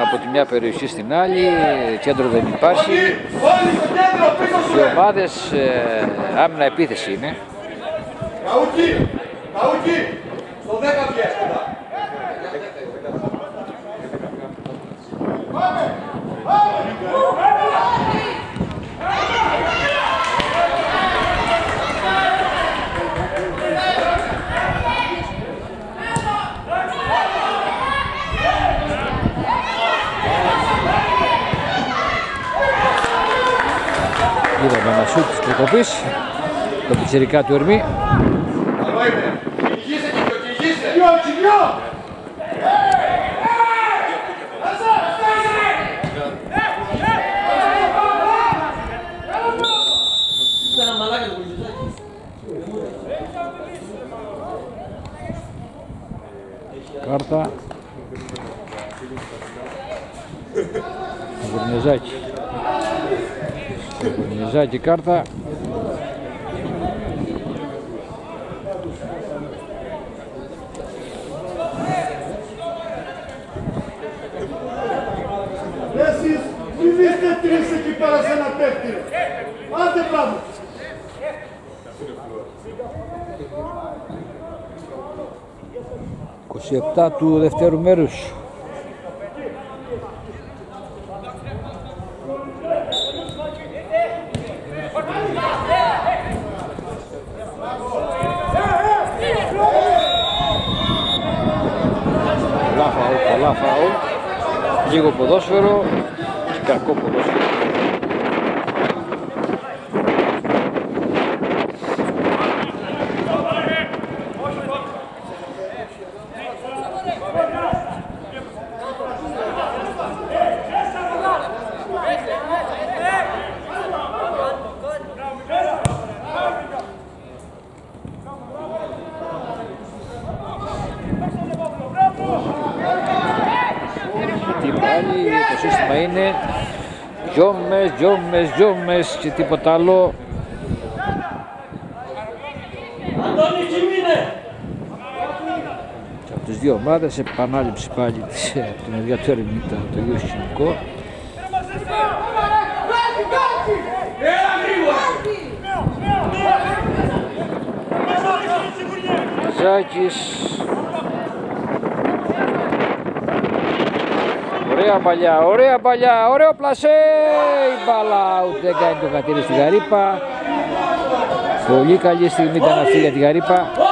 από τη μια περιοχή στην άλλη, κέντρο δεν υπάρχει. Οι ομάδες άμυνα επίθεση είναι. Στο 10 βγες μετά. Είδαμε ένα σούτ της προκοπής, το πιτσιρικά του Ερμή. Καλό είναι. Κυνηγήστε και κυνηγήστε. Κάρτα. Γουρνεζάκι. Γουρνεζάκι κάρτα. Εσείς μην είστε τρεις εκεί πέρα σε ένα παίκτη. Άντε πάμε. 27 του δευτέρου μέρους. Καλά φάουλ, λίγο ποδόσφαιρο και κακό ποδόσφαιρο. Το σύστημα είναι Γιόμες και τίποτα άλλο. Και από τις δύο ομάδες επανάληψη πάλι από την μεριά του Ερεμίτα το ίδιο σκηνικό. Ζάκης. Ωραία παλιά, ωραίο πλασέ, η μπάλα ούτε κάνει το κατήρι στην Γαρύπα. Πολύ καλή στιγμή ήταν αυτή για τη Γαρύπα.